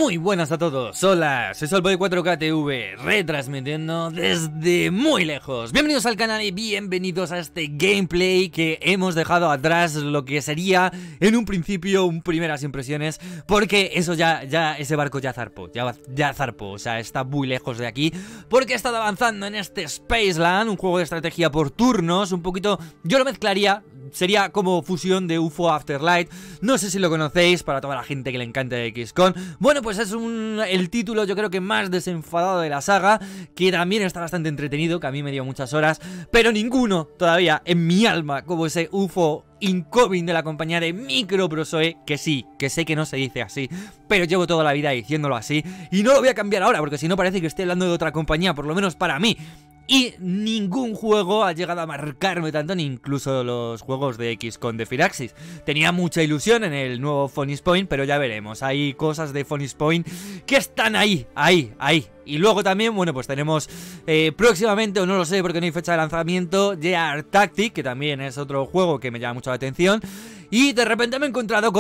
Muy buenas a todos, hola, soy Solboy 4KTV, retransmitiendo desde muy lejos. Bienvenidos al canal y bienvenidos a este gameplay que hemos dejado atrás lo que sería en un principio un primeras impresiones, porque eso ya ese barco ya zarpó, o sea, está muy lejos de aquí, porque he estado avanzando en este Spaceland, un juego de estrategia por turnos, un poquito, yo lo mezclaría. Sería como fusión de UFO Afterlight. No sé si lo conocéis, para toda la gente que le encanta XCOM. Bueno, pues es el título yo creo que más desenfadado de la saga, que también está bastante entretenido, que a mí me dio muchas horas, pero ninguno todavía en mi alma como ese UFO Incoming de la compañía de Microprose, que sí, que sé que no se dice así, pero llevo toda la vida diciéndolo así, y no lo voy a cambiar ahora, porque si no parece que estoy hablando de otra compañía, por lo menos para mí. Y ningún juego ha llegado a marcarme tanto, ni incluso los juegos de XCOM de Firaxis. Tenía mucha ilusión en el nuevo Phoenix Point, pero ya veremos. Hay cosas de Phoenix Point que están ahí. Y luego también, bueno, pues tenemos próximamente, o no lo sé porque no hay fecha de lanzamiento, Gear Tactic, que también es otro juego que me llama mucho la atención. Y de repente me he encontrado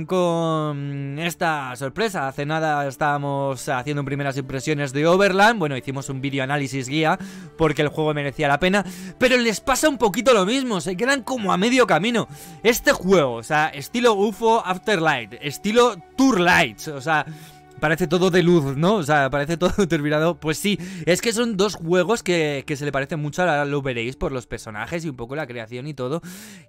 con esta sorpresa. Hace nada estábamos haciendo primeras impresiones de Overland. Bueno, hicimos un vídeo análisis guía porque el juego merecía la pena, pero les pasa un poquito lo mismo, se quedan como a medio camino. Este juego, o sea, estilo UFO Afterlight, estilo Tour Lights, o sea, parece todo de luz, ¿no? O sea, parece todo terminado. Pues sí, es que son dos juegos que se le parecen mucho, ahora lo veréis por los personajes y un poco la creación y todo.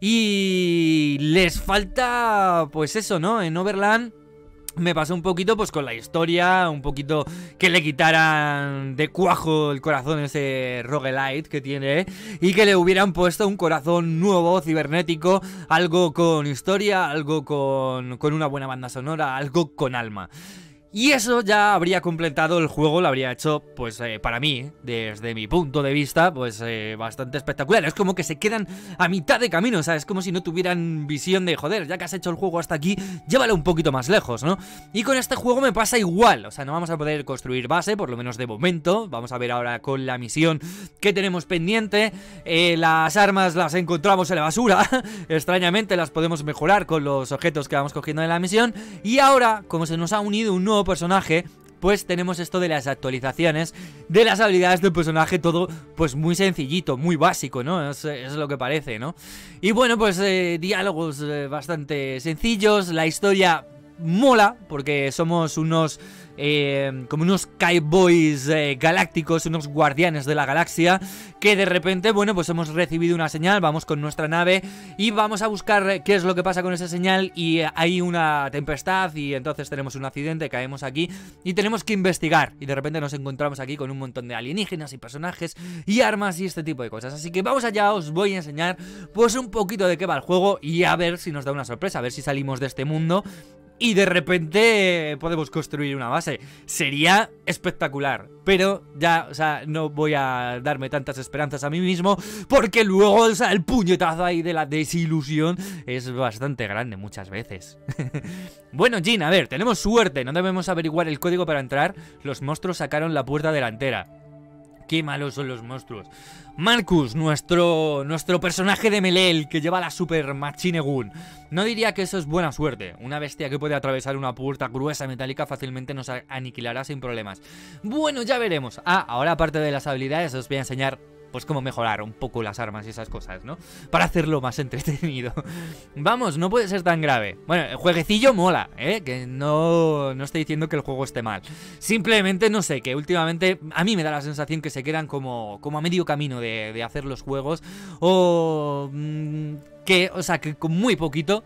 Y les falta, pues eso, ¿no? En Overland me pasó un poquito pues con la historia, un poquito que le quitaran de cuajo el corazón ese roguelite que tiene y que le hubieran puesto un corazón nuevo, cibernético, algo con historia, algo con una buena banda sonora, algo con alma. Y eso ya habría completado el juego, lo habría hecho, pues para mí, desde mi punto de vista, pues bastante espectacular. Es como que se quedan a mitad de camino, o sea, es como si no tuvieran visión de, joder, ya que has hecho el juego hasta aquí, llévalo un poquito más lejos, ¿no? Y con este juego me pasa igual, o sea, no vamos a poder construir base, por lo menos de momento. Vamos a ver ahora con la misión que tenemos pendiente. Las armas las encontramos en la basura, extrañamente las podemos mejorar con los objetos que vamos cogiendo en la misión. Y ahora, como se nos ha unido un nuevo personaje, pues tenemos esto de las actualizaciones de las habilidades del personaje, todo pues muy sencillito, muy básico, ¿no? Es lo que parece, ¿no? Y bueno, pues diálogos bastante sencillos, la historia mola, porque somos unos como unos cowboys galácticos, unos guardianes de la galaxia, que de repente, bueno, pues hemos recibido una señal, vamos con nuestra nave y vamos a buscar qué es lo que pasa con esa señal, y hay una tempestad y entonces tenemos un accidente, caemos aquí y tenemos que investigar, y de repente nos encontramos aquí con un montón de alienígenas y personajes y armas y este tipo de cosas. Así que vamos allá, os voy a enseñar pues un poquito de qué va el juego y a ver si nos da una sorpresa, a ver si salimos de este mundo y de repente podemos construir una base. Sería espectacular, pero ya, o sea, no voy a darme tantas esperanzas a mí mismo, porque luego, o sea, el puñetazo ahí de la desilusión es bastante grande muchas veces. Bueno, Jin, a ver, tenemos suerte, no debemos averiguar el código para entrar. Los monstruos sacaron la puerta delantera. Qué malos son los monstruos. Marcus, nuestro personaje de Melee, el que lleva la Super Machine Gun. No diría que eso es buena suerte. Una bestia que puede atravesar una puerta gruesa metálica fácilmente nos aniquilará sin problemas. Bueno, ya veremos. Ahora aparte de las habilidades os voy a enseñar pues cómo mejorar un poco las armas y esas cosas, ¿no? Para hacerlo más entretenido. Vamos, no puede ser tan grave. Bueno, el jueguecillo mola, que no estoy diciendo que el juego esté mal. Simplemente, no sé, que últimamente a mí me da la sensación que se quedan como a medio camino de hacer los juegos. O que, o sea, que con muy poquito,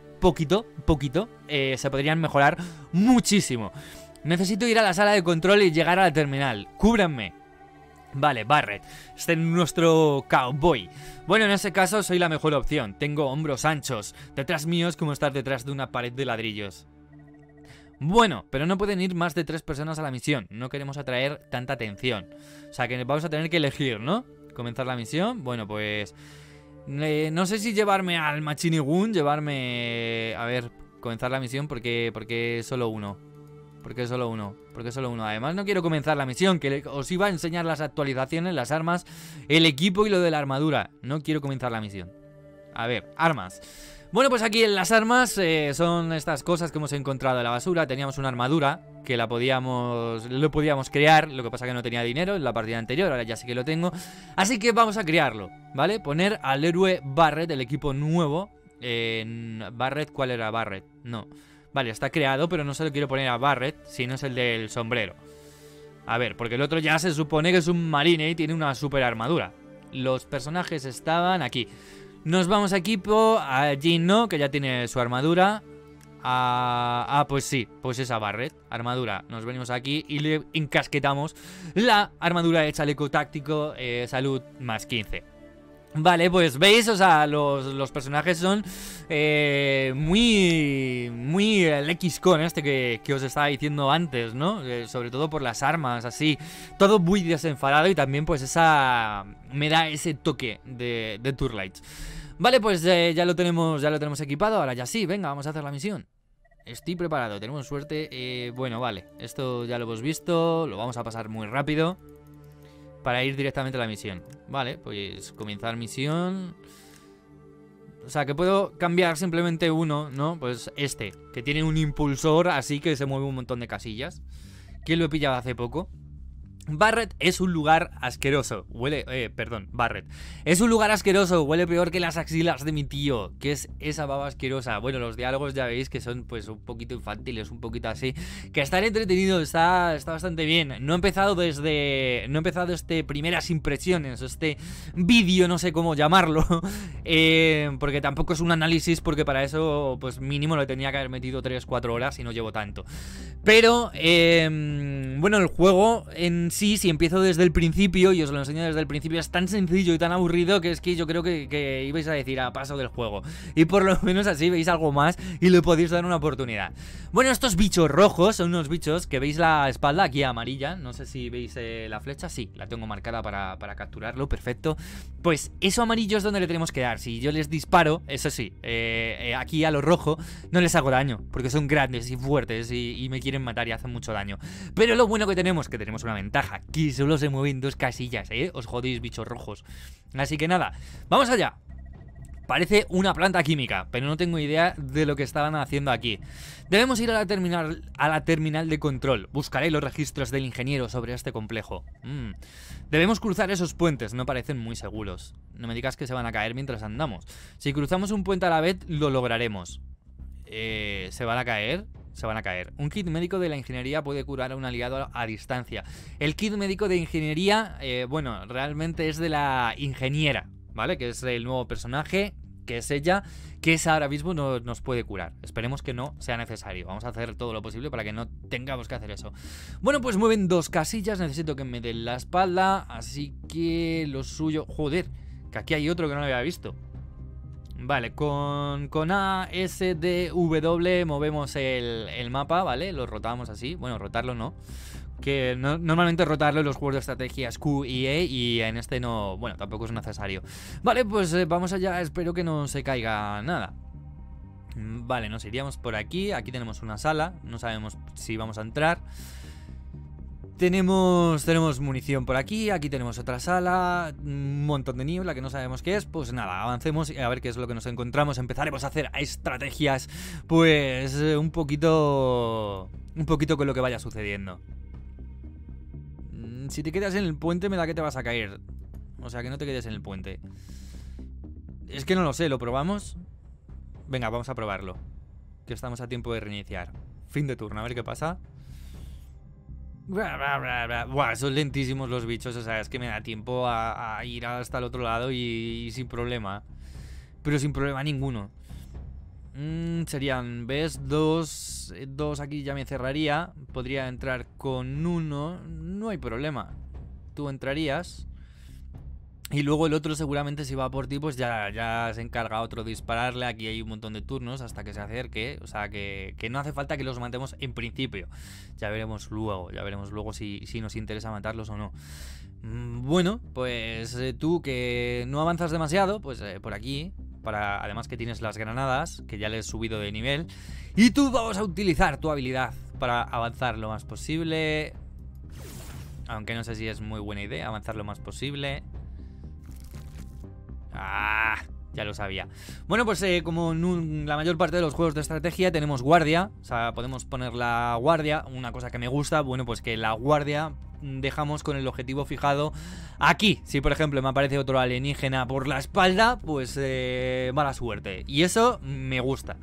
se podrían mejorar muchísimo. Necesito ir a la sala de control y llegar a la terminal. Cúbranme. Vale, Barret, este es nuestro cowboy. Bueno, en ese caso soy la mejor opción. Tengo hombros anchos. Detrás mío es como estar detrás de una pared de ladrillos. Bueno, pero no pueden ir más de 3 personas a la misión. No queremos atraer tanta atención. O sea que vamos a tener que elegir, ¿no? Comenzar la misión. Bueno, pues no sé si llevarme al Machine Gun, a ver, comenzar la misión porque solo uno. Porque solo uno. Además no quiero comenzar la misión, que os iba a enseñar las actualizaciones, las armas, el equipo y lo de la armadura. No quiero comenzar la misión. A ver, armas. Bueno, pues aquí en las armas son estas cosas que hemos encontrado en la basura. Teníamos una armadura que lo podíamos crear. Lo que pasa que no tenía dinero en la partida anterior, ahora ya sí que lo tengo. Así que vamos a crearlo, ¿vale? Poner al héroe Barret, el equipo nuevo. Barret, ¿cuál era Barret? No. Vale, está creado, pero no se lo quiero poner a Barret, sino es el del sombrero. A ver, porque el otro ya se supone que es un marine y tiene una super armadura. Los personajes estaban aquí. Nos vamos a equipo, a Jin no, que ya tiene su armadura. Pues sí, pues esa Barret, armadura. Nos venimos aquí y le encasquetamos la armadura de chaleco táctico, salud más 15. Vale, pues veis, o sea, los personajes son muy el XCON que os estaba diciendo antes, ¿no? Sobre todo por las armas, así, todo muy desenfadado y también pues me da ese toque de Turlights. Vale, pues ya lo tenemos equipado, ahora ya sí, venga, vamos a hacer la misión. Estoy preparado, tenemos suerte, bueno, vale, esto ya lo hemos visto, lo vamos a pasar muy rápido para ir directamente a la misión. Vale, pues comenzar misión. O sea, que puedo cambiar simplemente uno, ¿no? Pues este, que tiene un impulsor así que se mueve un montón de casillas, que lo he pillado hace poco. Barret es un lugar asqueroso. Barret. Es un lugar asqueroso, huele peor que las axilas de mi tío. ¿Qué es esa baba asquerosa? Bueno, los diálogos ya veis que son pues un poquito infantiles, un poquito así. Que están entretenidos, está bastante bien. No he empezado este primeras impresiones, este vídeo, no sé cómo llamarlo. Porque tampoco es un análisis, porque para eso pues mínimo le tenía que haber metido 3-4 horas y no llevo tanto. Pero, bueno, el juego en sí, si empiezo desde el principio y os lo enseño desde el principio, es tan sencillo y tan aburrido que es que yo creo que ibais a decir a paso del juego. Y por lo menos así veis algo más y le podéis dar una oportunidad. Bueno, estos bichos rojos son unos bichos que veis la espalda aquí amarilla. No sé si veis la flecha, sí, la tengo marcada para capturarlo, perfecto. Pues eso amarillo es donde le tenemos que dar. Si yo les disparo, eso sí, aquí a lo rojo no les hago daño, porque son grandes y fuertes y me quieren matar y hacen mucho daño. Pero lo bueno que tenemos una ventaja, que solo se mueven 2 casillas, os jodéis, bichos rojos. Así que nada, vamos allá. Parece una planta química, pero no tengo idea de lo que estaban haciendo aquí. Debemos ir a la terminal de control. Buscaré los registros del ingeniero sobre este complejo. Debemos cruzar esos puentes, no parecen muy seguros. No me digas que se van a caer mientras andamos. Si cruzamos un puente a la vez, lo lograremos. ¿Se van a caer? Se van a caer. Un kit médico de la ingeniería puede curar a un aliado a distancia. El kit médico de ingeniería, bueno, realmente es de la ingeniera, ¿vale? Que es el nuevo personaje, que es ella, que es ahora mismo nos puede curar. Esperemos que no sea necesario. Vamos a hacer todo lo posible para que no tengamos que hacer eso. Bueno, pues mueven 2 casillas. Necesito que me den la espalda. Así que lo suyo... Joder, que aquí hay otro que no lo había visto. Vale, con A, S, D, W movemos el mapa, ¿vale? Lo rotamos así. Bueno, rotarlo no. Que normalmente rotarlo en los juegos de estrategias Q y E, y en este no, bueno, tampoco es necesario. Vale, pues vamos allá, espero que no se caiga nada. Vale, nos iríamos por aquí. Aquí tenemos una sala, no sabemos si vamos a entrar. Tenemos munición por aquí, aquí tenemos otra sala, un montón de niebla que no sabemos qué es. Pues nada, avancemos y a ver qué es lo que nos encontramos. Empezaremos a hacer estrategias, pues un poquito con lo que vaya sucediendo. Si te quedas en el puente me da que te vas a caer. O sea, que no te quedes en el puente. Es que no lo sé, ¿lo probamos? Venga, vamos a probarlo, que estamos a tiempo de reiniciar. Fin de turno, a ver qué pasa. Buah, son lentísimos los bichos, o sea, es que me da tiempo a ir hasta el otro lado y sin problema. Pero sin problema ninguno. Serían, ¿ves? Dos aquí ya me cerraría. Podría entrar con uno, no hay problema. Tú entrarías. Y luego el otro seguramente si va por ti pues ya se encarga otro de dispararle. Aquí hay un montón de turnos hasta que se acerque. O sea que no hace falta que los matemos en principio. Ya veremos luego si nos interesa matarlos o no. Bueno, pues tú que no avanzas demasiado, pues por aquí. Además que tienes las granadas, que ya le he subido de nivel. Y tú vamos a utilizar tu habilidad para avanzar lo más posible. Aunque no sé si es muy buena idea avanzar lo más posible. Ya lo sabía. Bueno, pues como en la mayor parte de los juegos de estrategia tenemos guardia. O sea, podemos poner la guardia. Una cosa que me gusta, bueno, pues que la guardia dejamos con el objetivo fijado aquí. Si por ejemplo me aparece otro alienígena por la espalda, pues mala suerte. Y eso me gusta.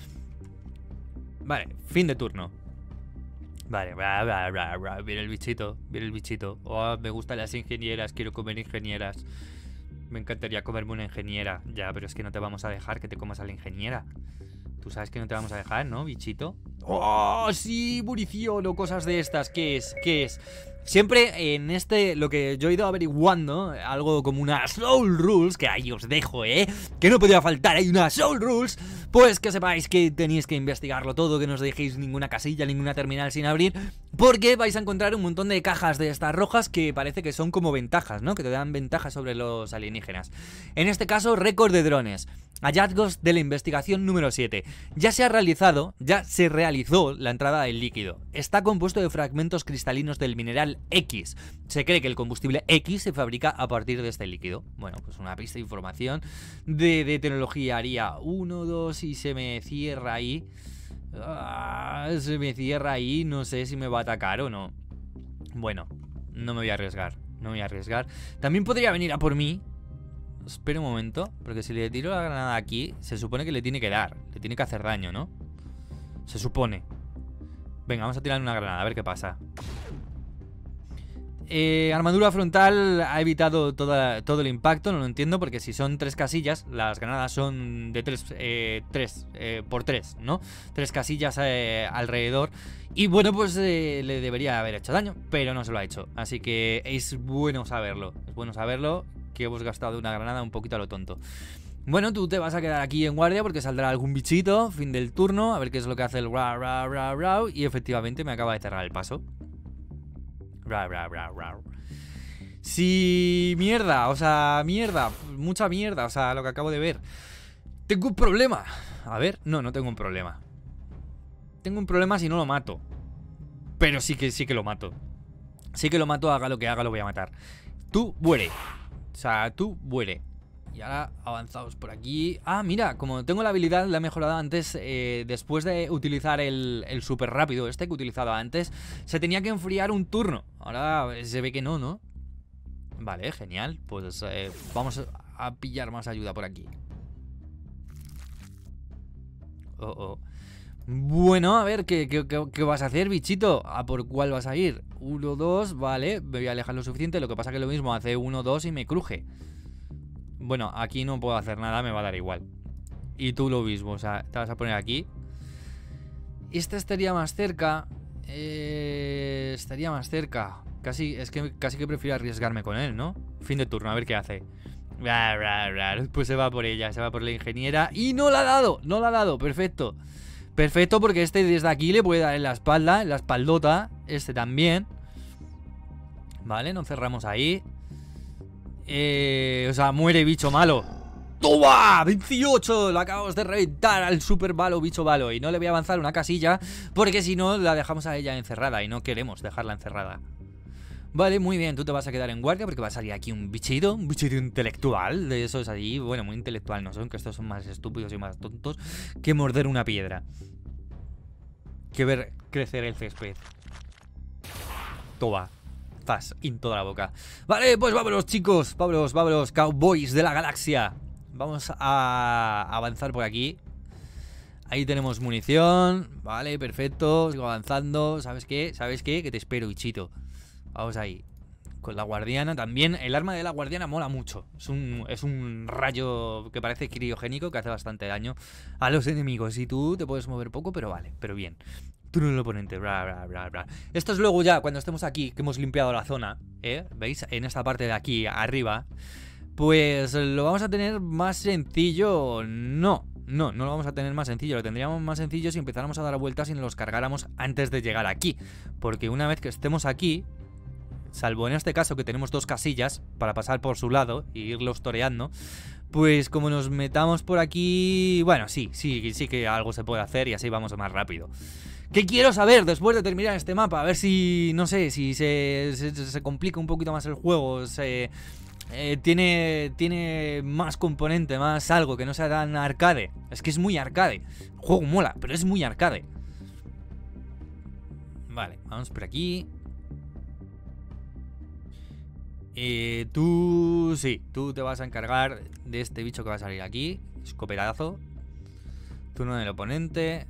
Vale, fin de turno. Vale, viene el bichito, viene el bichito. Oh, me gustan las ingenieras, quiero comer ingenieras. Me encantaría comerme una ingeniera. Ya, pero es que no te vamos a dejar que te comas a la ingeniera. Tú sabes que no te vamos a dejar, ¿no, bichito? ¡Oh, sí! Munición o cosas de estas. ¿Qué es? ¿Qué es? Siempre en lo que yo he ido averiguando, algo como una Soul Rules, que ahí os dejo, que no podía faltar, hay una Soul Rules. Pues que sepáis que tenéis que investigarlo todo, que no os dejéis ninguna casilla, ninguna terminal sin abrir, porque vais a encontrar un montón de cajas de estas rojas que parece que son como ventajas, ¿no? Que te dan ventajas sobre los alienígenas. En este caso, récord de drones. Hallazgos de la investigación número 7. Ya se realizó la entrada del líquido. Está compuesto de fragmentos cristalinos del mineral X. Se cree que el combustible X se fabrica a partir de este líquido. Bueno, pues una pista de información de tecnología. Haría 1, 2 y se me cierra ahí. Se me cierra ahí. No sé si me va a atacar o no. Bueno, no me voy a arriesgar. No me voy a arriesgar. También podría venir a por mí. Espera un momento, porque si le tiro la granada aquí, se supone que le tiene que dar, le tiene que hacer daño, ¿no? Se supone. Venga, vamos a tirar una granada, a ver qué pasa. Armadura frontal ha evitado todo el impacto, no lo entiendo, porque si son 3 casillas, las granadas son de 3 por 3, ¿no? 3 casillas alrededor. Y bueno, pues le debería haber hecho daño, pero no se lo ha hecho. Así que es bueno saberlo, que hemos gastado una granada un poquito a lo tonto. Bueno, tú te vas a quedar aquí en guardia porque saldrá algún bichito, fin del turno, a ver qué es lo que hace el ra. Y efectivamente me acaba de cerrar el paso. Ra. Sí, mierda, mucha mierda, o sea, lo que acabo de ver. Tengo un problema. A ver, no tengo un problema. Tengo un problema si no lo mato. Pero sí que lo mato. Sí que lo mato, haga lo que haga, lo voy a matar. Tú muere. O sea, tú muere. Y ahora avanzamos por aquí. Ah, mira, como tengo la habilidad, la he mejorado antes. Después de utilizar el super rápido que he utilizado antes, se tenía que enfriar un turno. Ahora se ve que no. Vale, genial. Pues vamos a pillar más ayuda por aquí. Bueno, a ver, ¿qué vas a hacer, bichito? ¿A por cuál vas a ir? 1, 2, vale, me voy a alejar lo suficiente. Lo que pasa que lo mismo hace 1, 2 y me cruje. Bueno, aquí no puedo hacer nada, me va a dar igual. Y tú lo mismo, o sea, te vas a poner aquí. Este estaría más cerca. Estaría más cerca. Casi que prefiero arriesgarme con él, ¿no? Fin de turno, a ver qué hace. Pues se va por ella, se va por la ingeniera. Y no la ha dado, perfecto. Perfecto, porque este desde aquí le puede dar en la espalda, en la espaldota. Este también. Vale, nos cerramos ahí. O sea, muere bicho malo. ¡Toma! 28, lo acabamos de reventar al super malo, bicho malo. Y no le voy a avanzar una casilla, porque si no la dejamos a ella encerrada. Y no queremos dejarla encerrada. Vale, muy bien, tú te vas a quedar en guardia porque va a salir aquí un bichito intelectual. De esos allí, bueno, muy intelectual no son, que estos son más estúpidos y más tontos que morder una piedra, que ver crecer el césped. Toma, zas, en toda la boca. Vale, pues vámonos, chicos, vámonos, cowboys de la galaxia. Vamos a avanzar por aquí. Ahí tenemos munición. Vale, perfecto, sigo avanzando. ¿Sabes qué? Que te espero, bichito. Vamos ahí. Con la guardiana también. El arma de la guardiana mola mucho. Es un rayo que parece criogénico, que hace bastante daño a los enemigos. Y tú te puedes mover poco, pero vale, pero bien. Tú no el oponente. Esto es luego ya, cuando estemos aquí, que hemos limpiado la zona, ¿veis? En esta parte de aquí, arriba. Pues lo vamos a tener más sencillo. No lo vamos a tener más sencillo. Lo tendríamos más sencillo si empezáramos a dar vueltas y nos los cargáramos antes de llegar aquí. Porque una vez que estemos aquí, salvo en este caso que tenemos 2 casillas para pasar por su lado e irlos toreando, pues como nos metamos por aquí, bueno, sí que algo se puede hacer y así vamos más rápido. ¿Qué quiero saber después de terminar este mapa? A ver si, no sé, si se complica un poquito más el juego, tiene más componente, más algo que no sea tan arcade. Es que es muy arcade. El juego mola, pero es muy arcade. Vale, vamos por aquí. Tú te vas a encargar de este bicho que va a salir aquí. Escopetazo. Turno del oponente.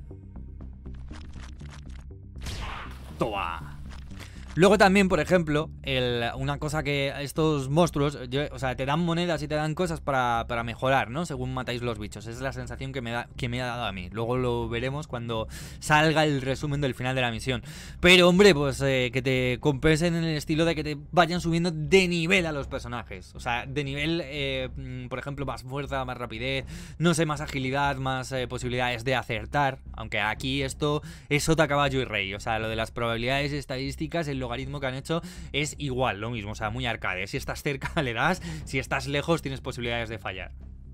Toma. Luego también, por ejemplo, una cosa que estos monstruos, o sea, te dan monedas y te dan cosas para mejorar, ¿no? Según matáis los bichos. Esa es la sensación que me ha dado a mí. Luego lo veremos cuando salga el resumen del final de la misión. Pero, hombre, pues que te compensen en el estilo de que te vayan subiendo de nivel a los personajes. O sea, de nivel, por ejemplo, más fuerza, más rapidez, no sé, más agilidad, más posibilidades de acertar. Aunque aquí esto es sota, caballo y rey. O sea, lo de las probabilidades estadísticas, el logaritmo que han hecho es igual, lo mismo, o sea, muy arcade. Si estás cerca le das, si estás lejos tienes posibilidades de fallar.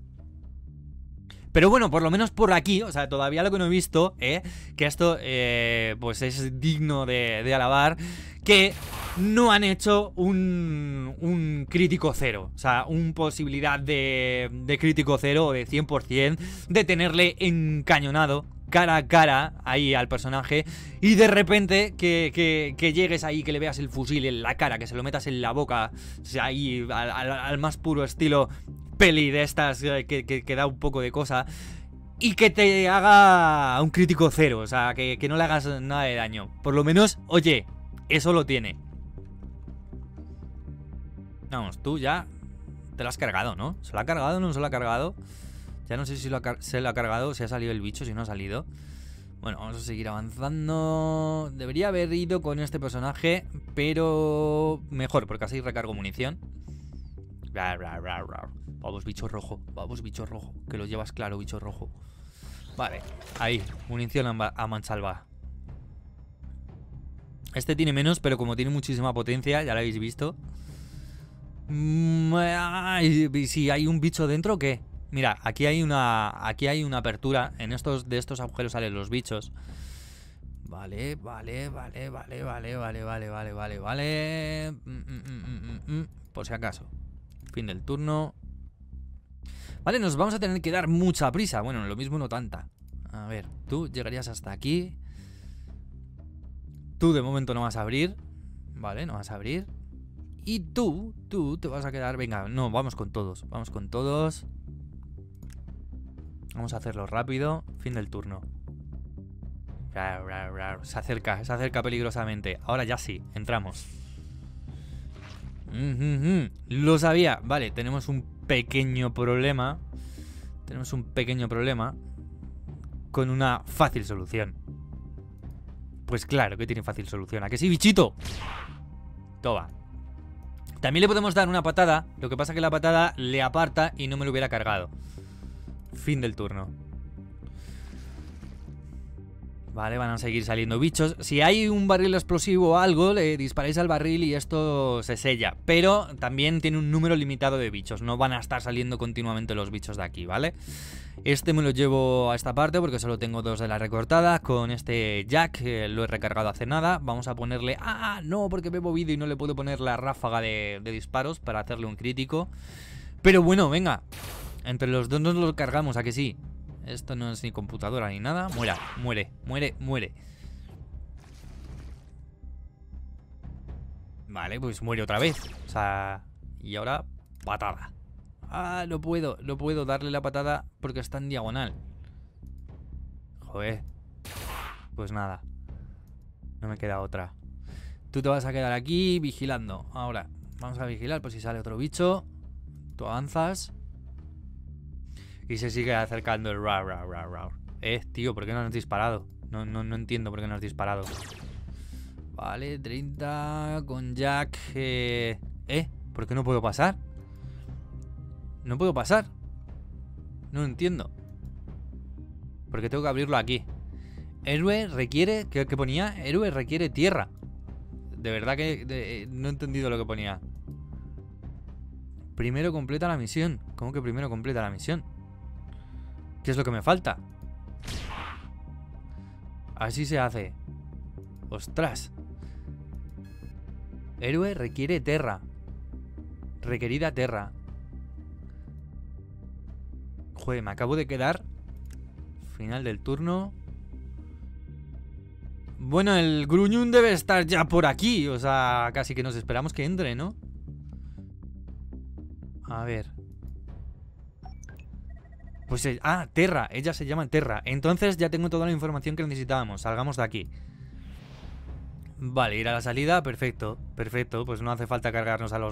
Pero bueno, por lo menos por aquí, o sea, todavía lo que no he visto, que esto pues es digno de alabar, que no han hecho un crítico cero. O sea, una posibilidad de crítico cero o de 100% de tenerle encañonado cara a cara ahí al personaje y de repente que llegues ahí, que le veas el fusil en la cara, que se lo metas en la boca, o sea, ahí al más puro estilo peli de estas que da un poco de cosa, y que te haga un crítico cero, o sea, que no le hagas nada de daño. Por lo menos, oye, eso lo tiene. Vamos, tú ya te lo has cargado, ¿no? ¿Se lo ha cargado o no se lo ha cargado? Ya no sé si se lo ha cargado, si ha salido el bicho, si no ha salido. Bueno, vamos a seguir avanzando. Debería haber ido con este personaje, pero mejor, porque así recargo munición. Vamos, bicho rojo, que lo llevas claro, bicho rojo. Vale, ahí, munición a mansalva. Este tiene menos, pero como tiene muchísima potencia, ya lo habéis visto. Si hay un bicho dentro, ¿qué? Mira, aquí hay una apertura. De estos agujeros salen los bichos. Vale. Por si acaso. Fin del turno. Vale, nos vamos a tener que dar mucha prisa. Bueno, lo mismo no tanta. A ver, tú llegarías hasta aquí. Tú de momento no vas a abrir. Vale, no vas a abrir. Y tú te vas a quedar... Venga, no, vamos con todos. Vamos a hacerlo rápido. Fin del turno. Se acerca peligrosamente. Ahora ya sí, entramos. Lo sabía. Vale, tenemos un pequeño problema. Con una fácil solución. Pues claro que tiene fácil solución. ¿A que sí, bichito? Toma. También le podemos dar una patada. Lo que pasa es que la patada le aparta y no me lo hubiera cargado. Fin del turno. Vale, van a seguir saliendo bichos. Si hay un barril explosivo o algo, le disparáis al barril y esto se sella. Pero también tiene un número limitado de bichos. No van a estar saliendo continuamente los bichos de aquí, ¿vale? Este me lo llevo a esta parte porque solo tengo 2 de la recortada. Con este Jack lo he recargado hace nada. Vamos a ponerle... ¡Ah, no! Porque me he movido y no le puedo poner la ráfaga de disparos para hacerle un crítico. Pero bueno, venga. Entre los dos nos lo cargamos, ¿a que sí? Esto no es ni computadora ni nada. Muere. Vale, pues muere otra vez. O sea... Y ahora, patada. Ah, no puedo darle la patada porque está en diagonal. Joder. Pues nada. No me queda otra. Tú te vas a quedar aquí vigilando. Ahora, vamos a vigilar por si sale otro bicho. Tú avanzas. Y se sigue acercando el rar. Tío, ¿por qué no has disparado? No entiendo por qué no has disparado. Vale, 30 con Jack. ¿Por qué no puedo pasar? No puedo pasar. No lo entiendo. ¿Por qué tengo que abrirlo aquí? Héroe requiere... ¿Qué ponía? Héroe requiere tierra. De verdad que no he entendido lo que ponía. Primero completa la misión. ¿Cómo que primero completa la misión? ¿Qué es lo que me falta? Así se hace. Ostras. Héroe requiere tierra. Requerida Terra. Joder, me acabo de quedar. Final del turno. Bueno, el gruñón debe estar ya por aquí. O sea, casi que nos esperamos que entre, ¿no? A ver. Pues, Terra. Ella se llama Terra. Entonces ya tengo toda la información que necesitábamos. Salgamos de aquí. Vale, ir a la salida. Perfecto. Perfecto. Pues no hace falta cargarnos a los...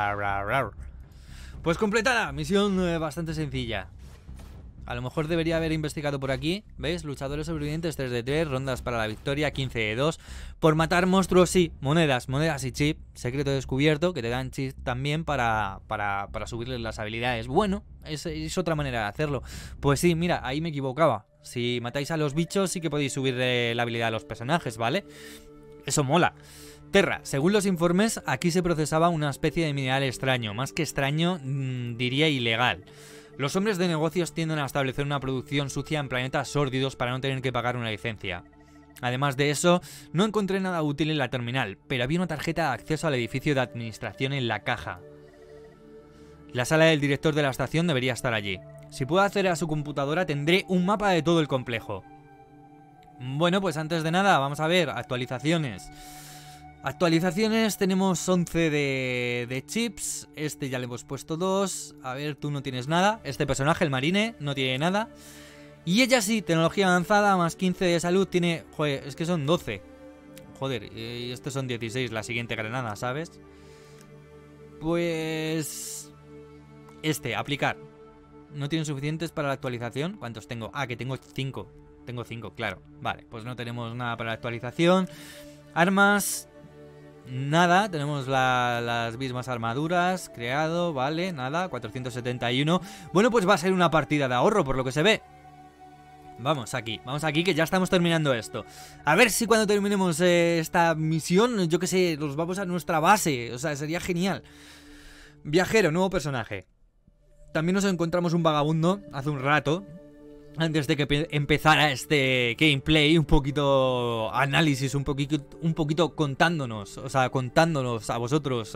Pues completada. Misión bastante sencilla. A lo mejor debería haber investigado por aquí. ¿Veis? Luchadores sobrevivientes 3 de 3. Rondas para la victoria 15 de 2. Por matar monstruos, sí. Monedas y chip. Secreto descubierto. Que te dan chip también para subirles las habilidades. Bueno, es otra manera de hacerlo. Pues sí, mira, ahí me equivocaba. Si matáis a los bichos sí que podéis subir la habilidad a los personajes, ¿vale? Eso mola. Terra, según los informes, aquí se procesaba una especie de mineral extraño. Más que extraño, diría ilegal. Los hombres de negocios tienden a establecer una producción sucia en planetas sórdidos para no tener que pagar una licencia. Además de eso, no encontré nada útil en la terminal, pero había una tarjeta de acceso al edificio de administración en la caja. La sala del director de la estación debería estar allí. Si puedo acceder a su computadora, tendré un mapa de todo el complejo. Bueno, pues antes de nada, vamos a ver actualizaciones. Actualizaciones, tenemos 11 de chips. Este ya le hemos puesto 2. A ver, tú no tienes nada. Este personaje, el marine, no tiene nada. Y ella sí, tecnología avanzada, más 15 de salud, tiene... Joder, es que son 12. Joder, y estos son 16, la siguiente granada, ¿sabes? Pues... aplicar. ¿No tienen suficientes para la actualización? ¿Cuántos tengo? Ah, que tengo 5. Tengo 5, claro. Vale, pues no tenemos nada para la actualización. Armas... Nada, tenemos las mismas armaduras. Creado, vale, nada, 471. Bueno, pues va a ser una partida de ahorro, por lo que se ve. Vamos aquí que ya estamos terminando esto. A ver si cuando terminemos esta misión, yo que sé, nos vamos a nuestra base. O sea, sería genial. Viajero, nuevo personaje. También nos encontramos un vagabundo hace un rato, antes de que empezara este gameplay, un poquito análisis, un poquito contándonos, o sea, contándonos a vosotros,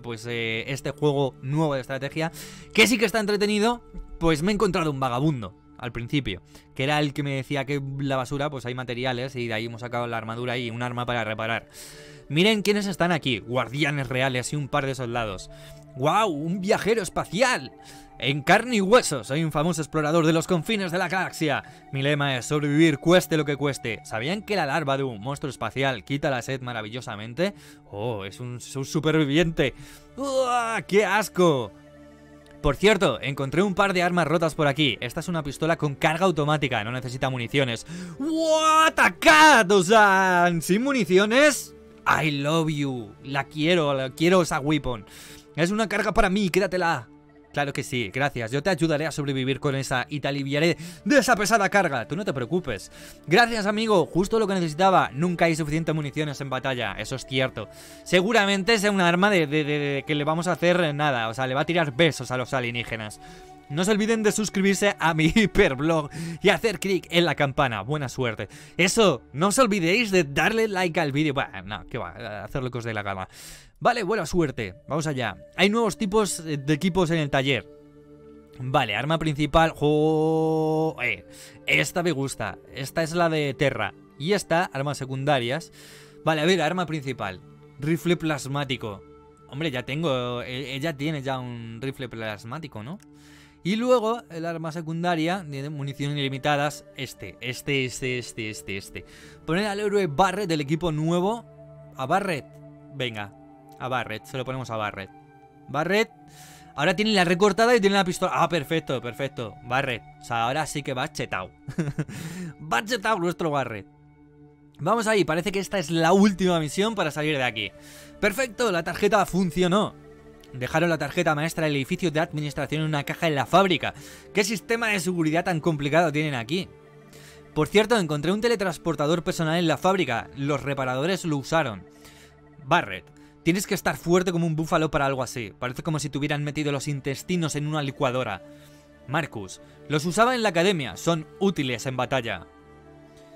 este juego nuevo de estrategia, que sí que está entretenido. Pues me he encontrado un vagabundo al principio, que era el que me decía que en la basura pues hay materiales, y de ahí hemos sacado la armadura y un arma para reparar. Miren quiénes están aquí, guardianes reales y un par de soldados. ¡Wow! ¡Un viajero espacial! En carne y hueso, soy un famoso explorador de los confines de la galaxia. Mi lema es sobrevivir cueste lo que cueste. ¿Sabían que la larva de un monstruo espacial quita la sed maravillosamente? Oh, es un superviviente. ¡Uah! ¡Qué asco! Por cierto, encontré un par de armas rotas por aquí. Esta es una pistola con carga automática, no necesita municiones. ¡What a cat! O sea, ¿sin municiones? I love you. La quiero esa weapon. Es una carga para mí, quédatela. Claro que sí, gracias, yo te ayudaré a sobrevivir con esa y te aliviaré de esa pesada carga, tú no te preocupes. Gracias amigo, justo lo que necesitaba, nunca hay suficientes municiones en batalla, eso es cierto. Seguramente sea un arma de que le vamos a hacer nada, o sea, le va a tirar besos a los alienígenas. No se olviden de suscribirse a mi hiperblog y hacer clic en la campana, buena suerte. Eso, no os olvidéis de darle like al vídeo, bueno, no, que va, hacer lo que os dé la gana. Vale, buena suerte, vamos allá. Hay nuevos tipos de equipos en el taller. Vale, arma principal. Esta me gusta. Esta es la de Terra. Y esta, armas secundarias. Vale, a ver, arma principal. Rifle plasmático. Hombre, ya tengo. Ella tiene ya un rifle plasmático, ¿no? Y luego, el arma secundaria, de municiones ilimitadas. Este. Poner al héroe Barret del equipo nuevo. A Barret. Venga. A Barret, se lo ponemos a Barret. Barret, ahora tiene la recortada y tiene la pistola. Ah, perfecto, perfecto. Barret, o sea, ahora sí que va chetao. Va chetao nuestro Barret. Vamos ahí, parece que esta es la última misión para salir de aquí. Perfecto, la tarjeta funcionó. Dejaron la tarjeta maestra del edificio de administración en una caja en la fábrica. ¿Qué sistema de seguridad tan complicado tienen aquí? Por cierto, encontré un teletransportador personal en la fábrica. Los reparadores lo usaron. Barret, tienes que estar fuerte como un búfalo para algo así. Parece como si te hubieran metido los intestinos en una licuadora. Marcus, los usaba en la academia. Son útiles en batalla.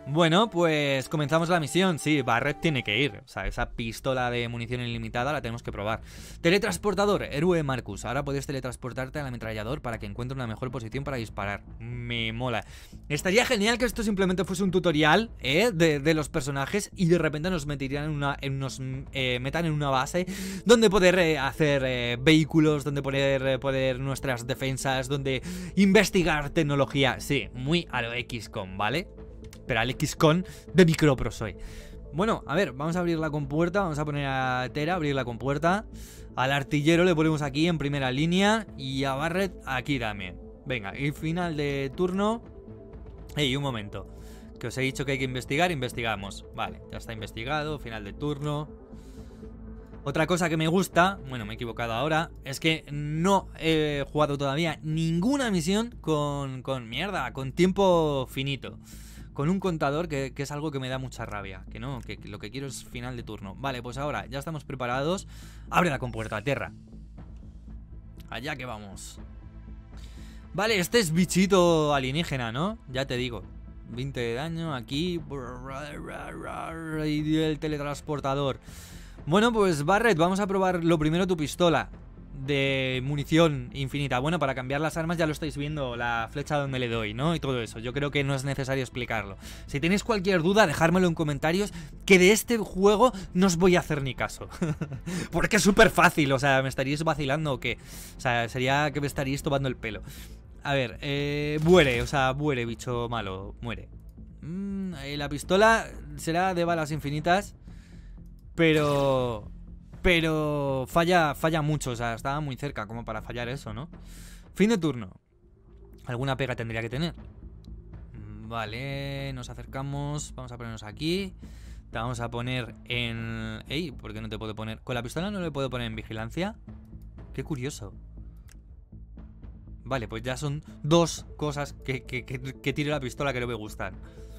Bueno, pues comenzamos la misión. Sí, Barret tiene que ir. O sea, esa pistola de munición ilimitada la tenemos que probar. Teletransportador, héroe Marcus. Ahora puedes teletransportarte al ametrallador para que encuentre una mejor posición para disparar. Me mola. Estaría genial que esto simplemente fuese un tutorial, de los personajes y de repente nos meterían metan en una base donde poder hacer vehículos, donde poder nuestras defensas, donde investigar tecnología. Sí, muy a lo XCOM, ¿vale? Pero al XCOM de Micropro soy. Bueno, a ver, vamos a abrir la compuerta. Vamos a poner a Tera, abrir la compuerta. Al artillero le ponemos aquí en primera línea. Y a Barret aquí también. Venga, y final de turno. Ey, un momento, que os he dicho que hay que investigar, investigamos. Vale, ya está investigado, final de turno. Otra cosa que me gusta, bueno, me he equivocado ahora, es que no he jugado todavía ninguna misión con tiempo finito. Con un contador que es algo que me da mucha rabia. Que no, que lo que quiero es final de turno. Vale, pues ahora ya estamos preparados. Abre la compuerta, Terra. Allá que vamos. Vale, este es bichito alienígena, ¿no? Ya te digo. 20 de daño aquí. Y el teletransportador. Bueno, pues Barret, vamos a probar lo primero tu pistola de munición infinita. Bueno, para cambiar las armas ya lo estáis viendo, la flecha donde le doy, ¿no? Y todo eso, yo creo que no es necesario explicarlo. Si tenéis cualquier duda, dejármelo en comentarios, que de este juego no os voy a hacer ni caso. Porque es súper fácil, o sea, ¿me estaríais vacilando o qué? O sea, sería que me estaríais tomando el pelo. A ver, muere, o sea, muere, bicho malo, muere. La pistola será de balas infinitas, pero falla mucho, o sea, estaba muy cerca como para fallar eso, ¿no? Fin de turno. Alguna pega tendría que tener. Vale, nos acercamos. Vamos a ponernos aquí. Te vamos a poner en... Ey, ¿por qué no te puedo poner? Con la pistola no le puedo poner en vigilancia. Qué curioso. Vale, pues ya son dos cosas que tire la pistola que no me gustan.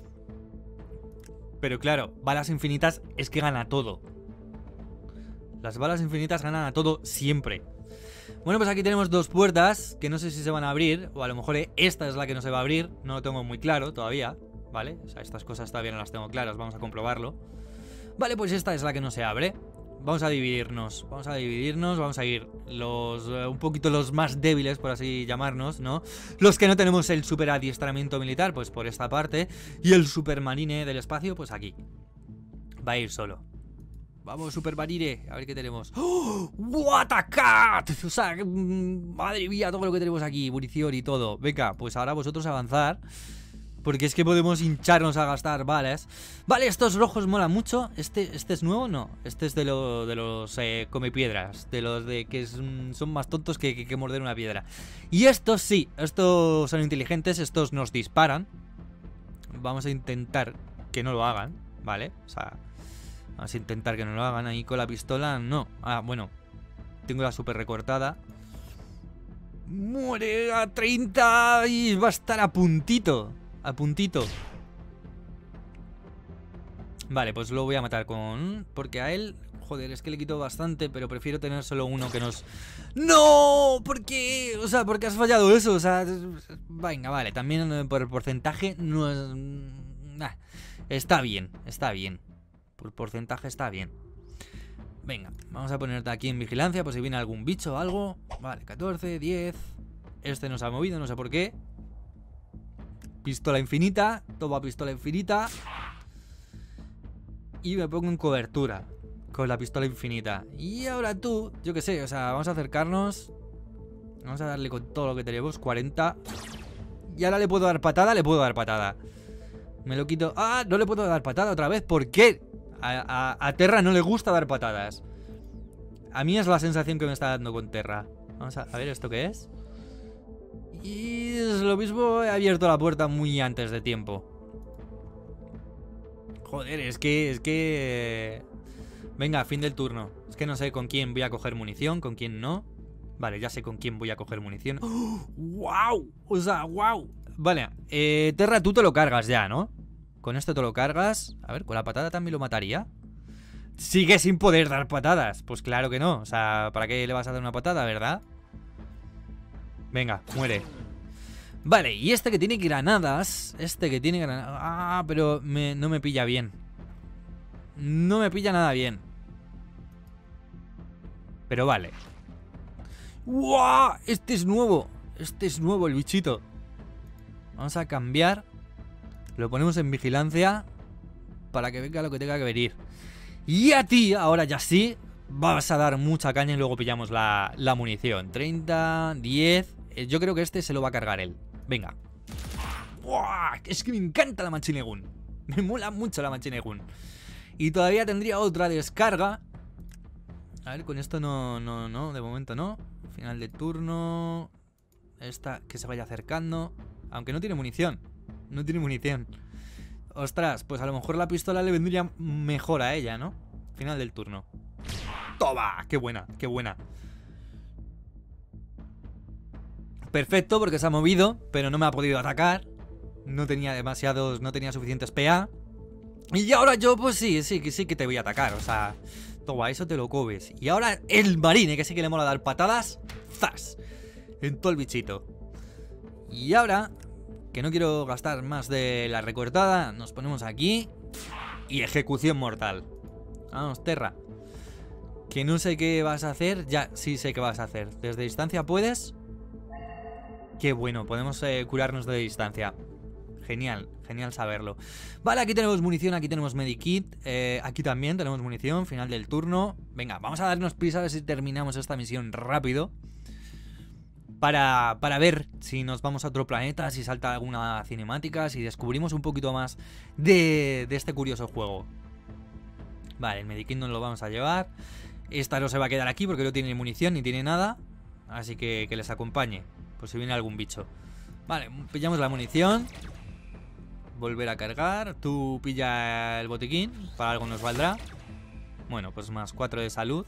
Pero claro, balas infinitas es que gana todo. Las balas infinitas ganan a todo siempre. Bueno, pues aquí tenemos dos puertas que no sé si se van a abrir, o a lo mejor esta es la que no se va a abrir. No lo tengo muy claro todavía, ¿vale? O sea, estas cosas todavía no las tengo claras, vamos a comprobarlo. Vale, pues esta es la que no se abre. Vamos a dividirnos, vamos a ir un poquito los más débiles, por así llamarnos, ¿no? Los que no tenemos el super adiestramiento militar, pues por esta parte. Y el supermarine del espacio, pues aquí. Va a ir solo. Vamos, Supermarine, a ver qué tenemos. ¡Oh! ¡What a cat! O sea, madre mía, todo lo que tenemos aquí, munición y todo. Venga, pues ahora vosotros avanzar, porque es que podemos hincharnos a gastar balas. Vale, estos rojos molan mucho. ¿Este es nuevo? No, este es de los comepiedras. De los de que son más tontos que morder una piedra. Y estos sí, estos son inteligentes, estos nos disparan. Vamos a intentar que no lo hagan, ¿vale? O sea... Vamos a intentar que no lo hagan ahí con la pistola. No. Ah, bueno. Tengo la super recortada. Muere a 30 y va a estar a puntito. A puntito. Vale, pues lo voy a matar con... Porque a él... Joder, es que le quito bastante, pero prefiero tener solo uno que nos... ¡No! ¿Por qué? O sea, ¿por qué has fallado eso? O sea... Venga, vale. También por el porcentaje no es... Está bien, está bien. Por porcentaje está bien. Venga, vamos a ponerte aquí en vigilancia por si viene algún bicho o algo. Vale, 14, 10. Este nos ha movido, no sé por qué. Pistola infinita. Toma pistola infinita. Y me pongo en cobertura con la pistola infinita. Y ahora tú, yo qué sé, o sea, vamos a acercarnos. Vamos a darle con todo lo que tenemos. 40. Y ahora le puedo dar patada, le puedo dar patada. Me lo quito. ¡Ah! No le puedo dar patada otra vez. ¿Por qué? A Terra no le gusta dar patadas. A mí es la sensación que me está dando con Terra. Vamos a ver esto qué es. Y es lo mismo, he abierto la puerta muy antes de tiempo. Joder, es que... Venga, fin del turno. Es que no sé con quién voy a coger munición, con quién no. Vale, ya sé con quién voy a coger munición. ¡Oh! ¡Wow! O sea, wow. Vale, Terra, tú te lo cargas ya, ¿no? Con esto te lo cargas. A ver, con la patada también lo mataría. Sigue sin poder dar patadas. Pues claro que no. O sea, ¿para qué le vas a dar una patada, verdad? Venga, muere. Vale, y este que tiene granadas. Ah, pero no me pilla bien. No me pilla nada bien. Pero vale. ¡Wow! Este es nuevo. Este es nuevo el bichito. Vamos a cambiar. Lo ponemos en vigilancia para que venga lo que tenga que venir. Y a ti, ahora ya sí, vas a dar mucha caña y luego pillamos la munición. 30, 10. Yo creo que este se lo va a cargar él. Venga. ¡Buah! Es que me encanta la Machine Gun. Me mola mucho la Machine Gun. Y todavía tendría otra descarga. A ver, con esto no, de momento no. Final de turno. Esta que se vaya acercando. Aunque no tiene munición. No tiene munición. Ostras, pues a lo mejor la pistola le vendría mejor a ella, ¿no? Final del turno. ¡Toma! ¡Qué buena! ¡Qué buena! Perfecto, porque se ha movido, pero no me ha podido atacar. No tenía demasiados, no tenía suficientes PA. Y ahora yo, pues sí que te voy a atacar. O sea, toma, eso te lo comes. Y ahora el marine, que sí que le mola dar patadas. ¡Zas! En todo el bichito. Y ahora, que no quiero gastar más de la recortada, nos ponemos aquí. Y ejecución mortal. Vamos, Terra. Que no sé qué vas a hacer. Ya, sí sé qué vas a hacer. Desde distancia puedes. Qué bueno, podemos curarnos de distancia. Genial, genial saberlo. Vale, aquí tenemos munición, aquí tenemos medikit. Aquí también tenemos munición, final del turno. Venga, vamos a darnos prisa a ver si terminamos esta misión rápido. Para ver si nos vamos a otro planeta, si salta alguna cinemática, si descubrimos un poquito más de este curioso juego. Vale, el medikit nos lo vamos a llevar. Esta no se va a quedar aquí porque no tiene munición ni tiene nada. Así que les acompañe, por si viene algún bicho. Vale, pillamos la munición. Volver a cargar. Tú pilla el botiquín, para algo nos valdrá. Bueno, pues más 4 de salud.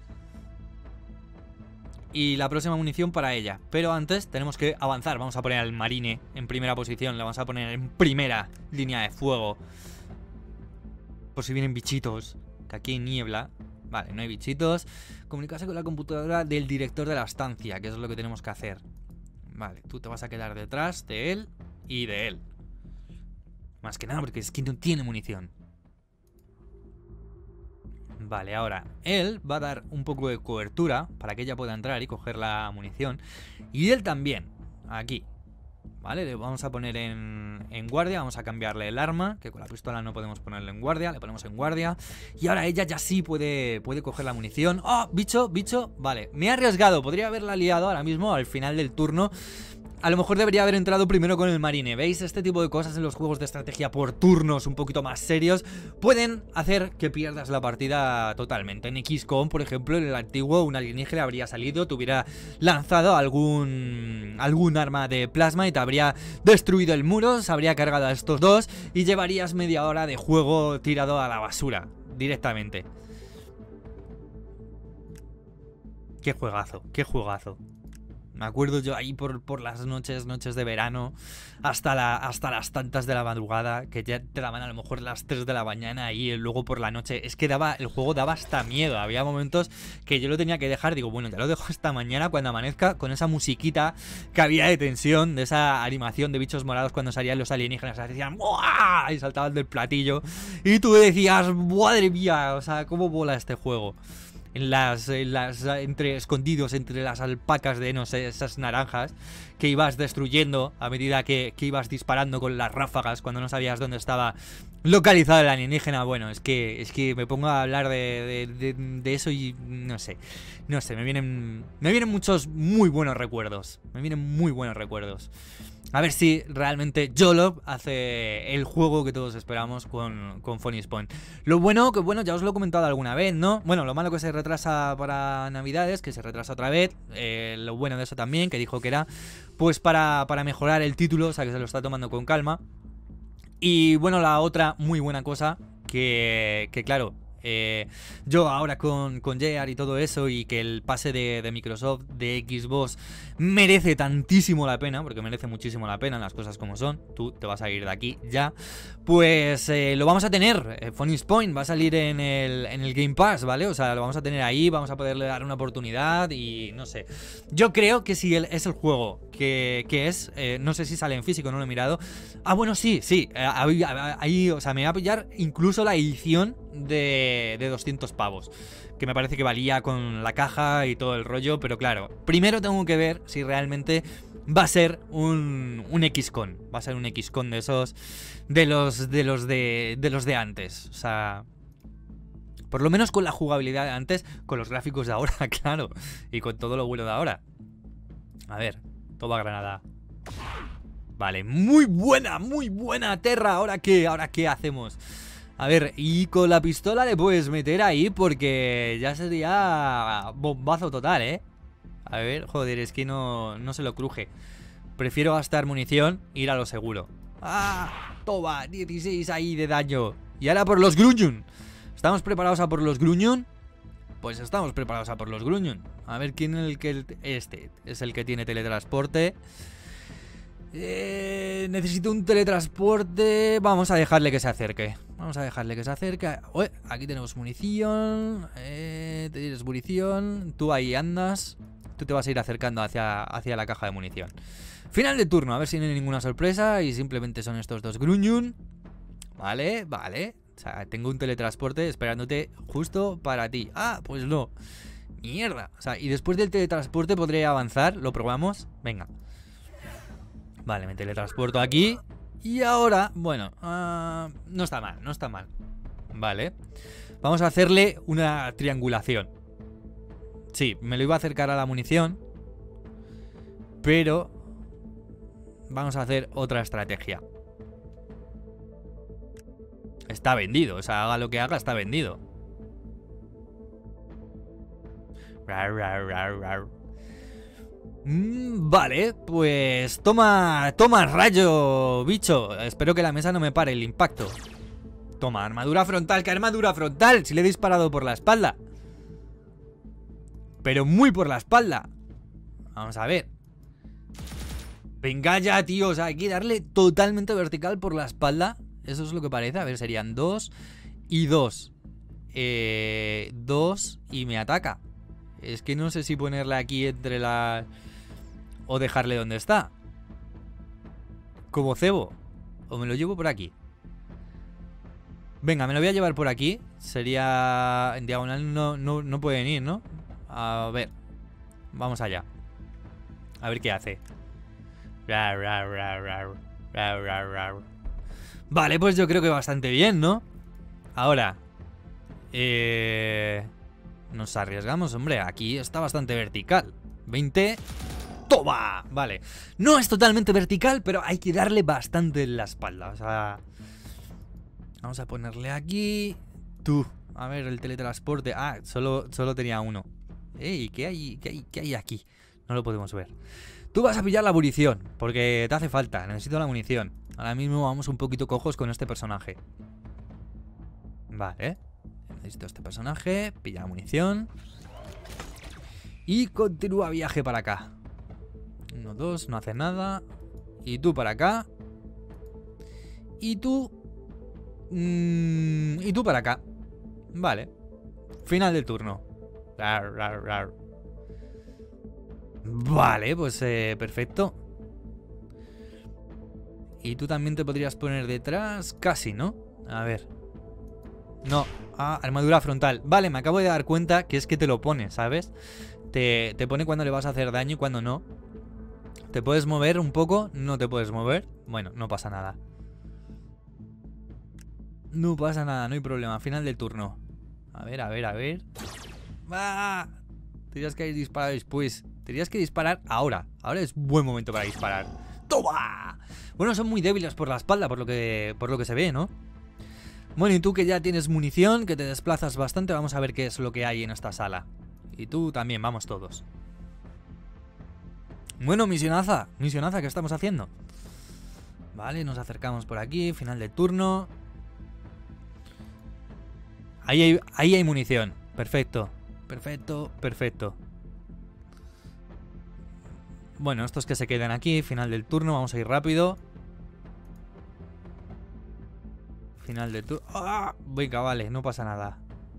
Y la próxima munición para ella. Pero antes tenemos que avanzar. Vamos a poner al marine en primera posición. Le vamos a poner en primera línea de fuego. Por si vienen bichitos. Que aquí hay niebla. Vale, no hay bichitos. Comunicarse con la computadora del director de la estancia, que eso es lo que tenemos que hacer. Vale, tú te vas a quedar detrás de él y de él. Más que nada porque es que no tiene munición. Vale, ahora él va a dar un poco de cobertura para que ella pueda entrar y coger la munición. Y él también, aquí. Vale, le vamos a poner en guardia. Vamos a cambiarle el arma, que con la pistola no podemos ponerle en guardia. Le ponemos en guardia. Y ahora ella ya sí puede coger la munición. ¡Oh! Bicho. Vale, me he arriesgado. Podría haberla liado ahora mismo al final del turno. A lo mejor debería haber entrado primero con el marine. ¿Veis? Este tipo de cosas en los juegos de estrategia por turnos un poquito más serios pueden hacer que pierdas la partida totalmente. En XCOM, por ejemplo, en el antiguo, un alienígena habría salido, te hubiera lanzado algún arma de plasma y te habría destruido el muro, se habría cargado a estos dos y llevarías media hora de juego tirado a la basura directamente. Qué juegazo, qué juegazo. Me acuerdo yo ahí por las noches de verano, hasta las tantas de la madrugada, que ya te daban a lo mejor las 3 de la mañana y luego por la noche. Es que el juego daba hasta miedo. Había momentos que yo lo tenía que dejar, digo, bueno, ya lo dejo hasta mañana cuando amanezca, con esa musiquita que había de tensión, de esa animación de bichos morados cuando salían los alienígenas, hacían ¡buah! Y saltaban del platillo. Y tú decías, madre mía, o sea, cómo bola este juego. Escondidos entre las alpacas de, no sé, esas naranjas que ibas destruyendo a medida que ibas disparando con las ráfagas cuando no sabías dónde estaba localizado el alienígena. Bueno, es que me pongo a hablar de eso y no sé, me vienen muchos muy buenos recuerdos. A ver si realmente YOLO hace el juego que todos esperamos con Funny Spawn. Lo bueno, ya os lo he comentado alguna vez, ¿no? Bueno, lo malo que se retrasa para Navidades, que se retrasa otra vez. Lo bueno de eso también, que dijo que era pues para mejorar el título, o sea que se lo está tomando con calma. Y bueno, la otra muy buena cosa, que claro, Yo ahora con JR y todo eso, y que el pase de Microsoft, de Xbox, merece tantísimo la pena, porque merece muchísimo la pena, las cosas como son. Tú te vas a ir de aquí ya. Pues lo vamos a tener. Phoenix Point va a salir en el Game Pass, ¿vale? O sea, lo vamos a tener ahí, vamos a poderle dar una oportunidad y no sé. Yo creo que si es el juego que es, no sé si sale en físico, no lo he mirado. Ah, bueno, sí, ahí, o sea, me va a pillar incluso la edición de 200 pavos, que me parece que valía con la caja y todo el rollo, pero claro, primero tengo que ver si realmente va a ser un XCON, va a ser un XCON de esos, de los de antes, o sea, por lo menos con la jugabilidad de antes, con los gráficos de ahora, claro, y con todo lo bueno de ahora. A ver, toma granada. Vale, muy buena Terra. ¿Ahora qué hacemos? A ver, y con la pistola le puedes meter ahí, porque ya sería bombazo total, ¿eh? A ver, joder, es que no se lo cruje. Prefiero gastar munición, ir a lo seguro. ¡Ah! Toma, 16 ahí de daño. Y ahora por los Gruñón. ¿Estamos preparados a por los Gruñón? Pues estamos preparados a por los Gruñón. A ver quién es el que... Este es el que tiene teletransporte. Necesito un teletransporte. Vamos a dejarle que se acerque. Uy, aquí tenemos munición. Tienes munición. Tú ahí andas. Tú te vas a ir acercando hacia la caja de munición. Final de turno, a ver si no hay ninguna sorpresa. Y simplemente son estos dos Gruñón. Vale. O sea, tengo un teletransporte esperándote justo para ti. Ah, pues no. Mierda. O sea, y después del teletransporte podré avanzar. ¿Lo probamos? Venga. Vale, me teletransporto aquí. Y ahora, bueno, no está mal. Vale. Vamos a hacerle una triangulación. Sí, me lo iba a acercar a la munición, pero vamos a hacer otra estrategia. Está vendido, o sea, haga lo que haga, está vendido. Vale, pues toma rayo, bicho. Espero que la mesa no me pare el impacto. Toma, armadura frontal. ¿Qué armadura frontal? Si le he disparado por la espalda. Pero muy por la espalda. Vamos a ver. Venga ya, tío. O sea, hay que darle totalmente vertical por la espalda. Eso es lo que parece. A ver, serían 2 y 2. 2 y me ataca. Es que no sé si ponerle aquí entre las... o dejarle donde está. Como cebo. O me lo llevo por aquí. Venga, me lo voy a llevar por aquí. Sería... en diagonal no pueden ir, ¿no? A ver. Vamos allá. A ver qué hace. Vale, pues yo creo que bastante bien, ¿no? Ahora nos arriesgamos, hombre. Aquí está bastante vertical. 20. ¡Toma! Vale. No es totalmente vertical, pero hay que darle bastante en la espalda. O sea... vamos a ponerle aquí. Tú. A ver, el teletransporte. Ah, solo tenía uno. Ey, ¿qué hay aquí? No lo podemos ver. Tú vas a pillar la munición, porque te hace falta. Necesito la munición. Ahora mismo vamos un poquito cojos con este personaje. Vale. Necesito este personaje. Pilla la munición. Y continúa viaje para acá. 1, 2, no hace nada. Y tú para acá. Y tú... y tú para acá. Vale. Final del turno. Vale, pues perfecto. Y tú también te podrías poner detrás. Casi, ¿no? A ver. No. Ah, armadura frontal. Vale, me acabo de dar cuenta que es que te lo pone, ¿sabes? Te pone cuando le vas a hacer daño y cuando no. ¿Te puedes mover un poco? No te puedes mover. Bueno, no pasa nada. No pasa nada, no hay problema. Final del turno. A ver. ¡Ah! Tenías que haber disparado después. Tenías que disparar ahora. Ahora es buen momento para disparar. ¡Toma! Bueno, son muy débiles por la espalda, por lo que se ve, ¿no? Bueno, y tú que ya tienes munición, que te desplazas bastante, vamos a ver qué es lo que hay en esta sala. Y tú también, vamos todos. Bueno, misionaza que estamos haciendo. Vale, nos acercamos por aquí, final de turno. Ahí hay munición. Perfecto. Perfecto, perfecto. Bueno, estos que se quedan aquí. Final del turno, vamos a ir rápido. Final del turno. ¡Ah! Venga, vale, no pasa nada.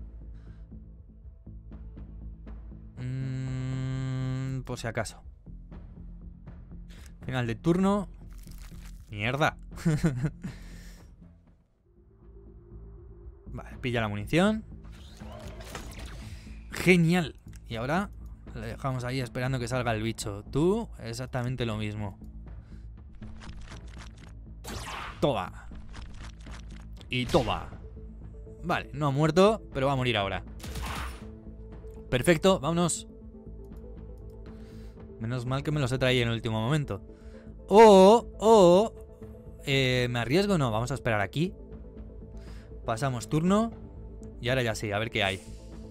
Por si acaso. Final del turno. Mierda. Vale, pilla la munición. Genial. Y ahora le dejamos ahí esperando que salga el bicho. Tú, exactamente lo mismo. Toma. Y toma. Vale, no ha muerto, pero va a morir ahora. Perfecto, vámonos. Menos mal que me los he traído en el último momento. ¿Me arriesgo o no? Vamos a esperar aquí. Pasamos turno. Y ahora ya sí, a ver qué hay.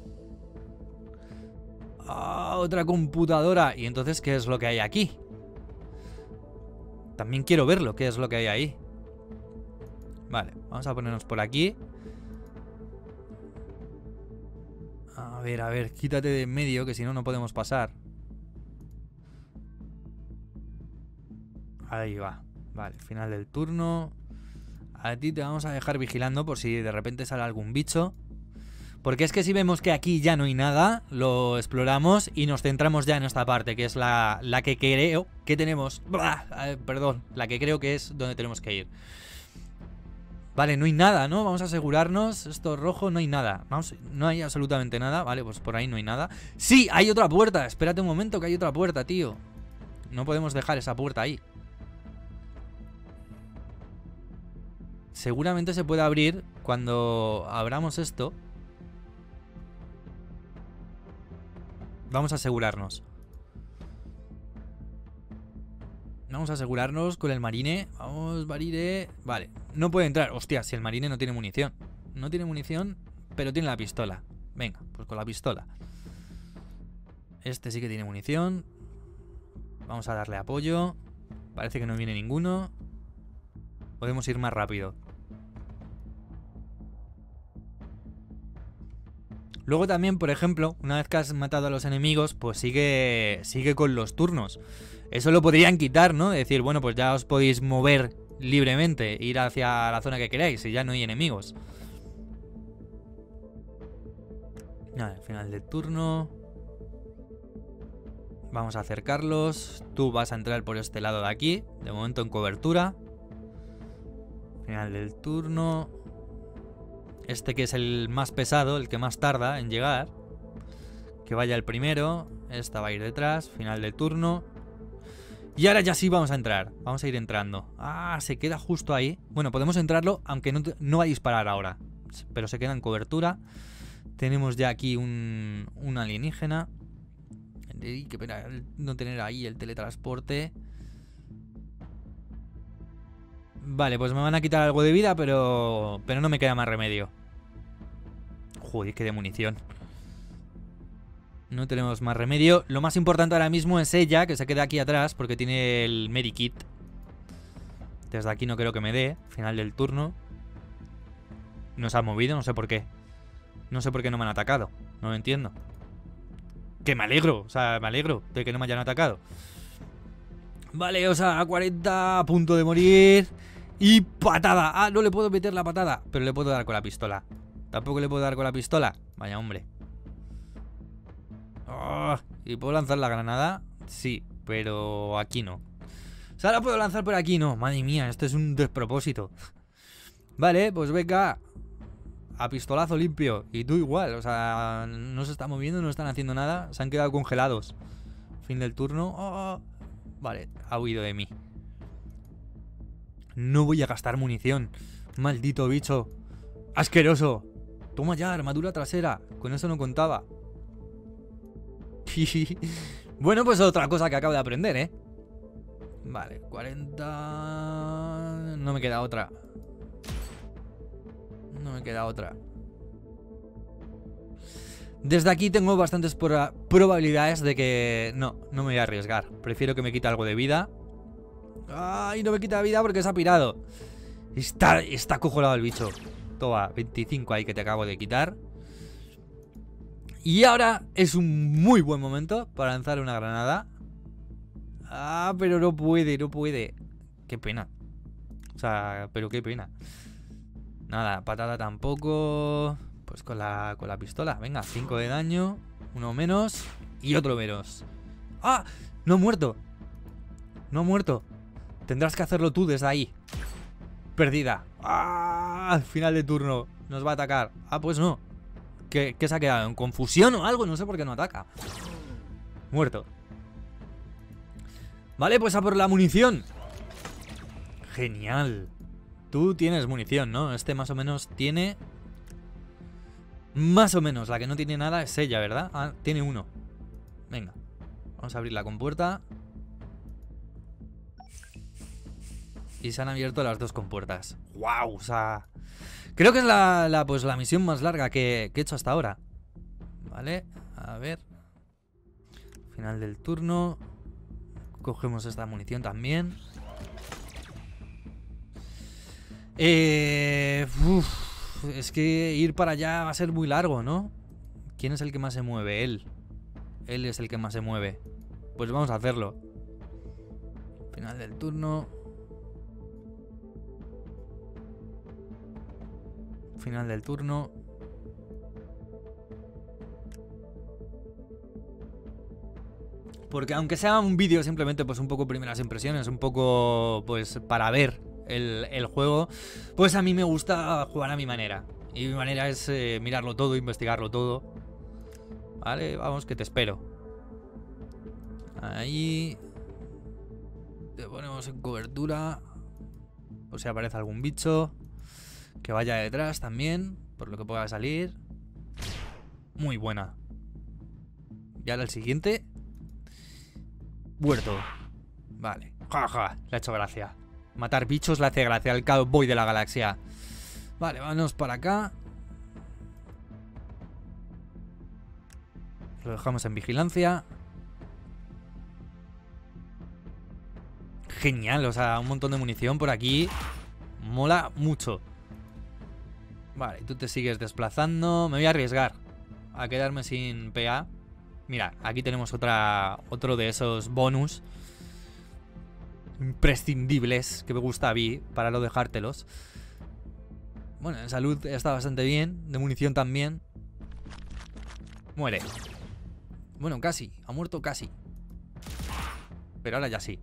Ah, otra computadora. ¿Y entonces qué es lo que hay aquí? También quiero verlo, qué es lo que hay ahí. Vale, vamos a ponernos por aquí. A ver, quítate de en medio, que si no, no podemos pasar. Ahí va. Vale, final del turno. A ti te vamos a dejar vigilando por si de repente sale algún bicho. Porque es que si vemos que aquí ya no hay nada, lo exploramos y nos centramos ya en esta parte, que es la que creo que tenemos... Perdón, la que creo que es donde tenemos que ir. Vale, no hay nada, ¿no? Vamos a asegurarnos. Esto rojo, no hay nada. Vamos, no hay absolutamente nada. Vale, pues por ahí no hay nada. ¡Sí! Hay otra puerta. Espérate un momento que hay otra puerta, tío. No podemos dejar esa puerta ahí. Seguramente se puede abrir cuando abramos esto. Vamos a asegurarnos. Vamos a asegurarnos con el marine. Vamos, marine. Vale, no puede entrar. Hostia, si el marine no tiene munición. No tiene munición, pero tiene la pistola. Venga, pues con la pistola. Este sí que tiene munición. Vamos a darle apoyo. Parece que no viene ninguno. Podemos ir más rápido. Luego también, por ejemplo, una vez que has matado a los enemigos, pues sigue con los turnos. Eso lo podrían quitar, ¿no? Decir, bueno, pues ya os podéis mover libremente, ir hacia la zona que queráis y ya no hay enemigos. Vale, final del turno. Vamos a acercarlos. Tú vas a entrar por este lado de aquí, de momento en cobertura. Final del turno. Este que es el más pesado, el que más tarda en llegar. Que vaya el primero. Esta va a ir detrás. Final del turno. Y ahora ya sí vamos a entrar. Vamos a ir entrando. Ah, se queda justo ahí. Bueno, podemos entrarlo, aunque no va a disparar ahora. Pero se queda en cobertura. Tenemos ya aquí un alienígena. Qué pena no tener ahí el teletransporte. Vale, pues me van a quitar algo de vida, pero no me queda más remedio. Joder, qué de munición. No tenemos más remedio. Lo más importante ahora mismo es ella, que se queda aquí atrás, porque tiene el medikit. Desde aquí no creo que me dé. Final del turno. No se ha movido, no sé por qué. No sé por qué no me han atacado. No lo entiendo. Que me alegro, o sea, me alegro de que no me hayan atacado. Vale, o sea, a 40, a punto de morir. Y patada. Ah, no le puedo meter la patada, pero le puedo dar con la pistola. Tampoco le puedo dar con la pistola. Vaya hombre. Oh, ¿y puedo lanzar la granada? Sí, pero aquí no. O sea, la puedo lanzar por aquí, no. Madre mía, esto es un despropósito. Vale, pues venga. A pistolazo limpio. Y tú igual, o sea, no se está moviendo, no están haciendo nada. Se han quedado congelados. Fin del turno. Oh, vale, ha huido de mí. No voy a gastar munición. Maldito bicho. Asqueroso. Toma ya, armadura trasera. Con eso no contaba. Bueno, pues otra cosa que acabo de aprender, ¿eh? Vale, 40... No me queda otra. No me queda otra. Desde aquí tengo bastantes probabilidades de que... No me voy a arriesgar. Prefiero que me quite algo de vida. ¡Ay, no me quita vida porque se ha pirado! Está acojonado el bicho. Toma, 25 ahí que te acabo de quitar. Y ahora es un muy buen momento para lanzar una granada. Ah, pero no puede, no puede. Qué pena. O sea, pero qué pena. Nada, patada tampoco. Pues con la pistola. Venga, 5 de daño. Uno menos y otro menos. ¡Ah! No ha muerto. No ha muerto. Tendrás que hacerlo tú desde ahí. Perdida. ¡Ah! Final de turno. Nos va a atacar. Ah, pues no. ¿Qué se ha quedado? ¿En confusión o algo? No sé por qué no ataca. Muerto. Vale, pues a por la munición. Genial. Tú tienes munición, ¿no? Este más o menos tiene... Más o menos. La que no tiene nada es ella, ¿verdad? Ah, tiene uno. Venga. Vamos a abrir la compuerta. Y se han abierto las dos compuertas. ¡Wow! O sea... Creo que es la misión más larga que he hecho hasta ahora. Vale, a ver. Final del turno. Cogemos esta munición también. Es que ir para allá va a ser muy largo, ¿no? ¿Quién es el que más se mueve? Él. Él es el que más se mueve. Pues vamos a hacerlo. Final del turno. Final del turno. Porque aunque sea un vídeo simplemente pues un poco primeras impresiones, un poco pues para ver el juego, pues a mí me gusta jugar a mi manera. Y mi manera es mirarlo todo, investigarlo todo. Vale, vamos que te espero. Ahí. Te ponemos en cobertura. Por si aparece algún bicho. Que vaya detrás también, por lo que pueda salir. Muy buena. Y ahora el siguiente. Muerto. Vale. Jaja, le ha hecho gracia. Matar bichos le hace gracia al cowboy de la galaxia. Vale, vámonos para acá. Lo dejamos en vigilancia. Genial, o sea, un montón de munición por aquí. Mola mucho. Vale, tú te sigues desplazando. Me voy a arriesgar a quedarme sin PA. Mira, aquí tenemos otro de esos bonus imprescindibles que me gusta a mí para no dejártelos. Bueno, en salud está bastante bien. De munición también. Muere. Bueno, casi. Ha muerto casi. Pero ahora ya sí.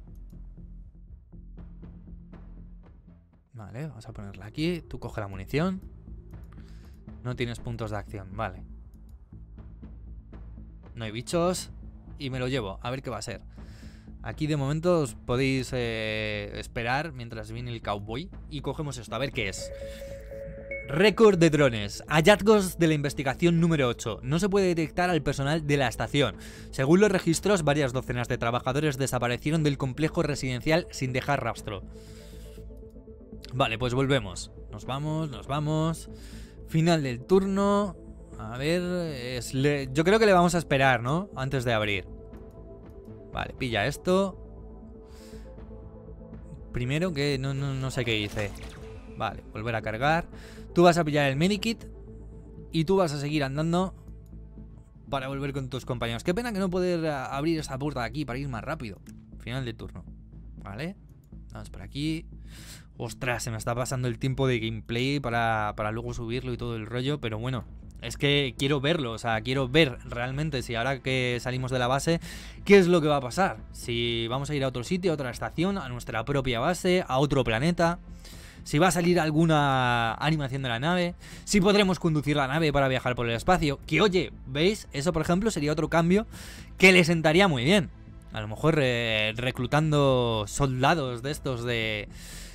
Vale, vamos a ponerla aquí. Tú coge la munición. No tienes puntos de acción, vale. No hay bichos. Y me lo llevo, a ver qué va a ser. Aquí de momento os podéis esperar mientras viene el cowboy. Y cogemos esto, a ver qué es. Récord de drones. Hallazgos de la investigación número 8. No se puede detectar al personal de la estación. Según los registros, varias docenas de trabajadores desaparecieron del complejo residencial sin dejar rastro. Vale, pues volvemos. Nos vamos, nos vamos. Final del turno. A ver, yo creo que le vamos a esperar, ¿no? Antes de abrir. Vale, pilla esto. Primero que no sé qué hice. Vale, volver a cargar. Tú vas a pillar el medikit. Y tú vas a seguir andando para volver con tus compañeros. Qué pena que no poder abrir esa puerta de aquí para ir más rápido. Final del turno. Vale, vamos por aquí. Ostras, se me está pasando el tiempo de gameplay para luego subirlo y todo el rollo. Pero bueno, es que quiero verlo. O sea, quiero ver realmente si ahora que salimos de la base, qué es lo que va a pasar. Si vamos a ir a otro sitio, a otra estación, a nuestra propia base, a otro planeta. Si va a salir alguna animación de la nave. Si podremos conducir la nave para viajar por el espacio. Que oye, ¿veis? Eso por ejemplo sería otro cambio que le sentaría muy bien. A lo mejor reclutando soldados de estos de...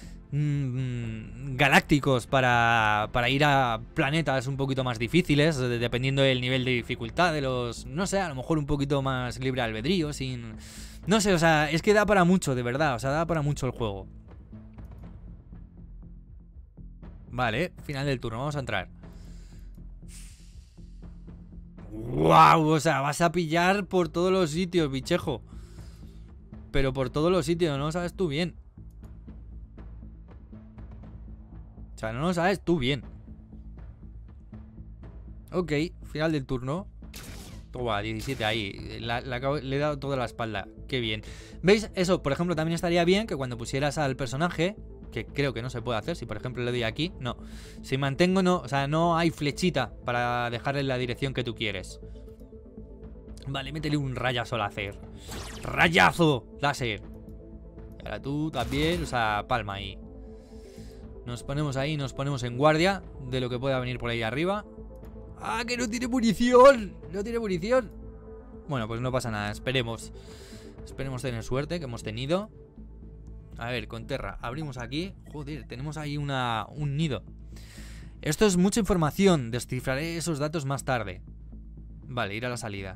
galácticos para ir a planetas un poquito más difíciles, dependiendo del nivel de dificultad de los... No sé, a lo mejor un poquito más libre albedrío, sin... No sé, o sea, es que da para mucho, de verdad, o sea, da para mucho el juego. Vale, final del turno, vamos a entrar. ¡Wow! O sea, vas a pillar por todos los sitios, bichejo. Pero por todos los sitios, no lo sabes tú bien. O sea, no lo sabes tú bien. Ok, final del turno. Toma, 17 ahí. Le he dado toda la espalda. Qué bien. ¿Veis? Eso, por ejemplo, también estaría bien que cuando pusieras al personaje, que creo que no se puede hacer, si por ejemplo le doy aquí, no. Si mantengo, no, o sea, no hay flechita para dejarle la dirección que tú quieres. Vale, métele un rayazo láser. ¡Rayazo láser! Y ahora tú también, o sea, palma ahí. Nos ponemos ahí, nos ponemos en guardia de lo que pueda venir por ahí arriba. ¡Ah, que no tiene munición! ¡No tiene munición! Bueno, pues no pasa nada, esperemos. Esperemos tener suerte, que hemos tenido. A ver, con Terra, abrimos aquí. Joder, tenemos ahí un nido. Esto es mucha información. Descifraré esos datos más tarde. Vale, ir a la salida.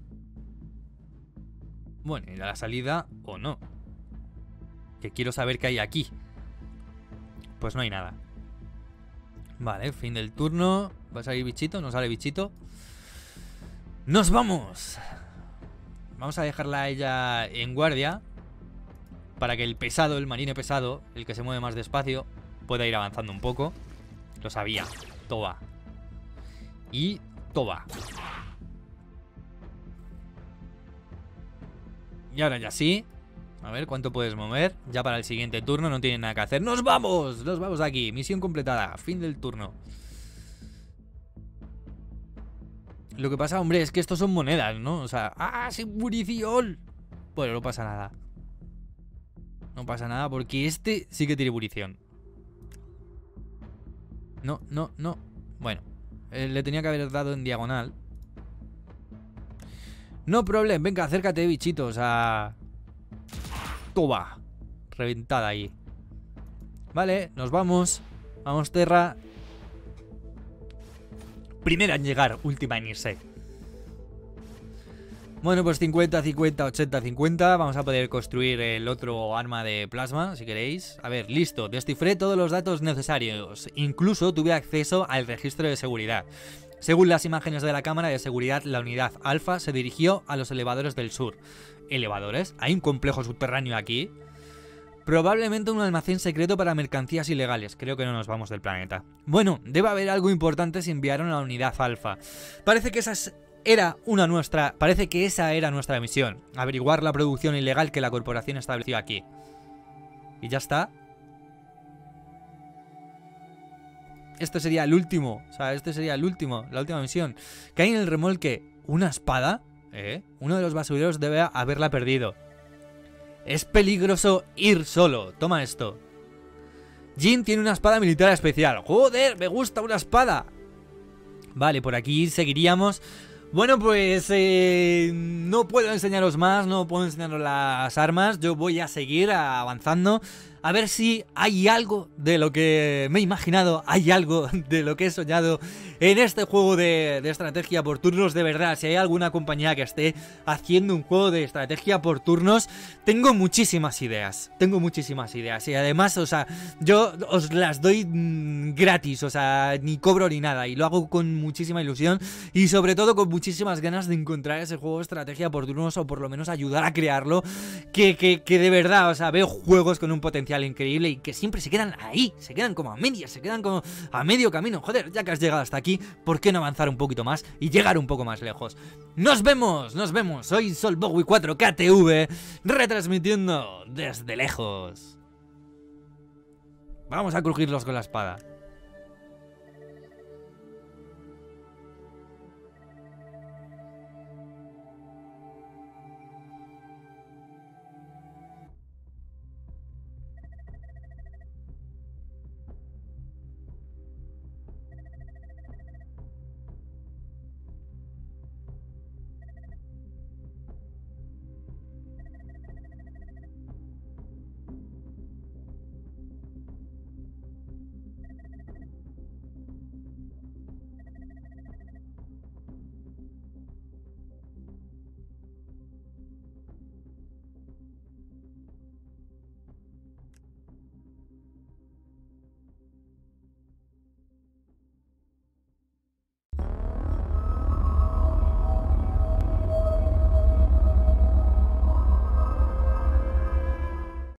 Bueno, ir a la salida o no. Que quiero saber qué hay aquí. Pues no hay nada. Vale, fin del turno. ¿Va a salir bichito? ¿No sale bichito? ¡Nos vamos! Vamos a dejarla a ella en guardia para que el pesado, el marine pesado, el que se mueve más despacio, pueda ir avanzando un poco. Lo sabía. Toba. Y Toba. Y ahora ya sí. A ver, ¿cuánto puedes mover? Ya para el siguiente turno no tiene nada que hacer. ¡Nos vamos! Nos vamos de aquí. Misión completada. Fin del turno. Lo que pasa, hombre, es que estos son monedas, ¿no? O sea, ¡ah, sin munición! Bueno, no pasa nada. No pasa nada porque este sí que tiene munición. No, no, no. Bueno, le tenía que haber dado en diagonal. No problem, venga, acércate, bichito. O sea... Toma. Reventada ahí. Vale, nos vamos. Vamos, Terra. Primera en llegar, última en irse. Bueno, pues 50, 50, 80, 50. Vamos a poder construir el otro arma de plasma, si queréis. A ver, listo. Descifré todos los datos necesarios. Incluso tuve acceso al registro de seguridad. Según las imágenes de la cámara de seguridad, la unidad Alfa se dirigió a los elevadores del sur. ¿Elevadores? ¿Hay un complejo subterráneo aquí? Probablemente un almacén secreto para mercancías ilegales. Creo que no nos vamos del planeta. Bueno, debe haber algo importante si enviaron a la unidad Alfa. Parece que esa era nuestra misión. Averiguar la producción ilegal que la corporación estableció aquí. Y ya está. Este sería el último. O sea, este sería la última misión. ¿Qué hay en el remolque? ¿Una espada? Uno de los basureros debe haberla perdido. Es peligroso ir solo. Toma esto. Jin tiene una espada militar especial. ¡Joder! ¡Me gusta una espada! Vale, por aquí seguiríamos. Bueno, pues no puedo enseñaros más. No puedo enseñaros las armas. Yo voy a seguir avanzando. A ver si hay algo de lo que me he imaginado, hay algo de lo que he soñado en este juego de estrategia por turnos. De verdad, si hay alguna compañía que esté haciendo un juego de estrategia por turnos, tengo muchísimas ideas. Y además, o sea, yo os las doy gratis, o sea, ni cobro ni nada. Y lo hago con muchísima ilusión y sobre todo con muchísimas ganas de encontrar ese juego de estrategia por turnos, o por lo menos ayudar a crearlo. Que de verdad, o sea, veo juegos con un potencial increíble y que siempre se quedan ahí, se quedan como a medias, se quedan como a medio camino. Joder, ya que has llegado hasta aquí, ¿por qué no avanzar un poquito más y llegar un poco más lejos? ¡Nos vemos! Soy Solbowie 4KTV, retransmitiendo desde lejos. Vamos a crujirlos con la espada.